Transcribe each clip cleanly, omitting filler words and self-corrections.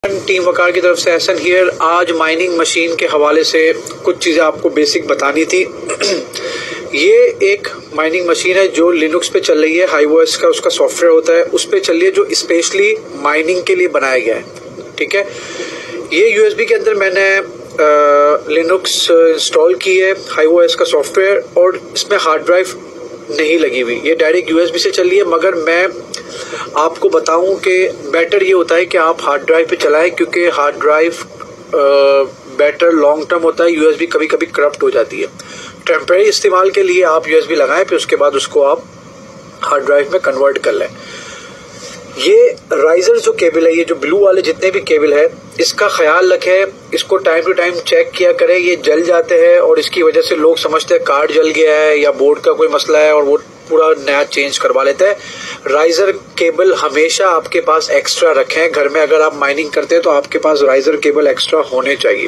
Team वकार की तरफ से एहसन हियर। आज माइनिंग मशीन के हवाले से कुछ चीज़ें आपको बेसिक बतानी थी। ये एक माइनिंग मशीन है जो लिनक्स पे चल रही है, हाईओएस का उसका सॉफ्टवेयर होता है, उस पे चल रही है, जो स्पेशली माइनिंग के लिए बनाया गया है। ठीक है, ये यूएसबी के अंदर मैंने लिनक्स इंस्टॉल की है, हाईओएस का सॉफ्टवेयर, और इसमें हार्ड ड्राइव नहीं लगी हुई, ये डायरेक्ट यूएसबी से चल रही है। मगर मैं आपको बताऊं कि बेटर ये होता है कि आप हार्ड ड्राइव पे चलाएं, क्योंकि hard drive better long term होता है। यूएसबी कभी कभी करप्ट हो जाती है। टेम्परेरी इस्तेमाल के लिए आप यूएसबी लगाएं, फिर उसके बाद उसको आप हार्ड ड्राइव में कन्वर्ट कर लें। ये राइजर जो केबल है, ये जो ब्लू वाले जितने भी केबल है, इसका ख्याल रखें, इसको टाइम टू टाइम चेक किया करें। ये जल जाते हैं और इसकी वजह से लोग समझते हैं कार्ड जल गया है या बोर्ड का कोई मसला है और वो पूरा नया चेंज करवा लेते हैं। राइजर केबल हमेशा आपके पास एक्स्ट्रा रखें। घर में अगर आप माइनिंग करते हैं तो आपके पास राइजर केबल एक्स्ट्रा होने चाहिए।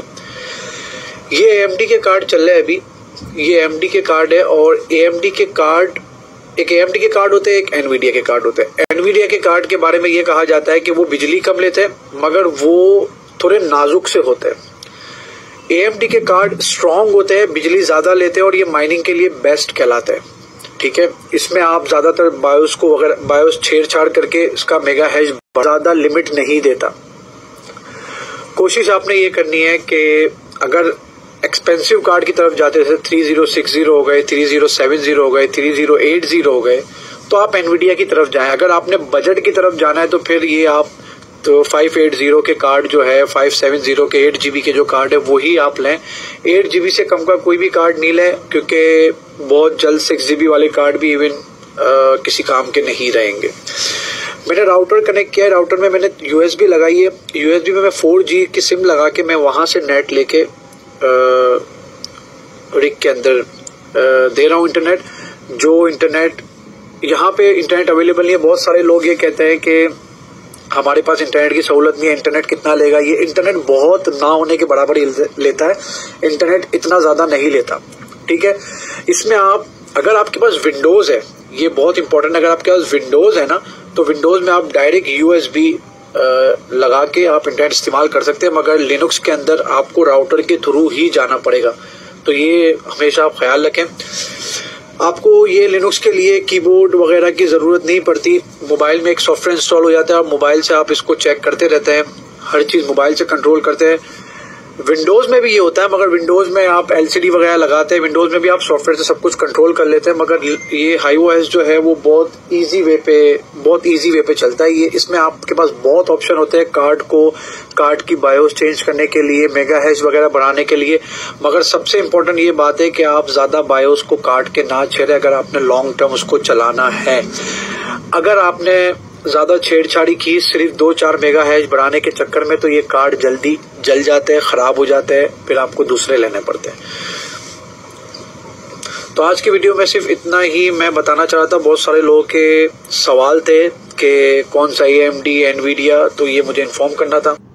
ये AMD के कार्ड चल रहे हैं अभी, ये AMD के कार्ड है, और AMD के कार्ड, एक AMD के कार्ड होते हैं, एक एनवीडिया के कार्ड होते हैं। एनवीडिया के कार्ड के बारे में ये कहा जाता है कि वो बिजली कम लेते हैं, मगर वो थोड़े नाजुक से होते हैं। AMD के कार्ड स्ट्रांग होते हैं, बिजली ज्यादा लेते हैं, और ये माइनिंग के लिए बेस्ट कहलाते हैं। ठीक है, इसमें आप ज्यादातर बायोस को अगर बायोस छेड़छाड़ करके इसका मेगा हैश ज्यादा लिमिट नहीं देता। कोशिश आपने ये करनी है कि अगर एक्सपेंसिव कार्ड की तरफ जाते थे, 3060 हो गए, 3070 हो गए, 3080 हो गए, तो आप एनवीडिया की तरफ जाएं। अगर आपने बजट की तरफ जाना है तो फिर ये आप तो 580 के कार्ड जो है, 570 के 8GB के जो कार्ड है वही आप लें। 8GB से कम का कोई भी कार्ड नहीं लें, क्योंकि बहुत जल्द 6GB वाले कार्ड भी इवन किसी काम के नहीं रहेंगे। मैंने राउटर कनेक्ट किया है, राउटर में मैंने USB लगाई है। USB में मैं 4G की सिम लगा के मैं वहां से नेट लेके रिग के अंदर दे रहा हूँ इंटरनेट। जो इंटरनेट यहाँ पे इंटरनेट अवेलेबल नहीं है। बहुत सारे लोग ये कहते हैं कि हमारे पास इंटरनेट की सहूलत नहीं है, इंटरनेट कितना लेगा। ये इंटरनेट बहुत ना होने के बराबर ही लेता है, इंटरनेट इतना ज्यादा नहीं लेता। ठीक है, इसमें आप अगर आपके पास विंडोज है, ये बहुत इंपॉर्टेंट, अगर आपके पास विंडोज है ना, तो विंडोज में आप डायरेक्ट USB लगा के आप इंटरनेट इस्तेमाल कर सकते हैं, मगर लिनक्स के अंदर आपको राउटर के थ्रू ही जाना पड़ेगा। तो ये हमेशा आप ख्याल रखें। आपको ये लिनक्स के लिए कीबोर्ड वगैरह की ज़रूरत नहीं पड़ती। मोबाइल में एक सॉफ्टवेयर इंस्टॉल हो जाता है और मोबाइल से आप इसको चेक करते रहते हैं, हर चीज़ मोबाइल से कंट्रोल करते हैं। विंडोज़ में भी ये होता है, मगर विंडोज़ में आप LCD वगैरह लगाते हैं, विंडोज़ में भी आप सॉफ्टवेयर से सब कुछ कंट्रोल कर लेते हैं। मगर ये हाईओएस जो है वो बहुत इजी वे पे चलता है। ये इसमें आपके पास बहुत ऑप्शन होते हैं कार्ड की बायोस चेंज करने के लिए, मेगा हैश वगैरह बढ़ाने के लिए। मगर सबसे इम्पोर्टेंट ये बात है कि आप ज़्यादा बायोस को काट के ना छेड़े अगर आपने लॉन्ग टर्म उसको चलाना है। अगर आपने ज्यादा छेड़छाड़ी की सिर्फ 2-4 मेगा हैश बढ़ाने के चक्कर में, तो ये कार्ड जल्दी जल जाते हैं, खराब हो जाते हैं, फिर आपको दूसरे लेने पड़ते हैं। तो आज की वीडियो में सिर्फ इतना ही मैं बताना चाह रहा था। बहुत सारे लोगों के सवाल थे कि कौन सा AMD, एनवीडिया, तो ये मुझे इन्फॉर्म करना था।